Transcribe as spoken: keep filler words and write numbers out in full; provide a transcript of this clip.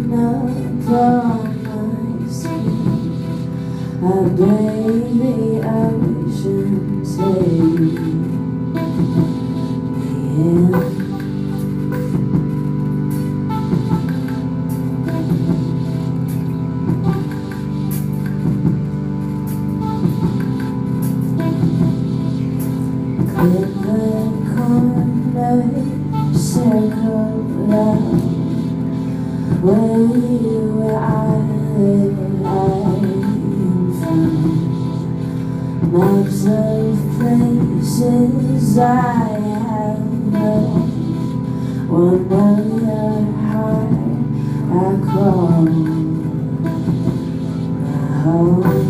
upon my skin. I bathe the ocean, take me in. Clip the corner, circle love. Where you were, I live, I am from. Maps of places I have known. Wonder your heart, I call my home.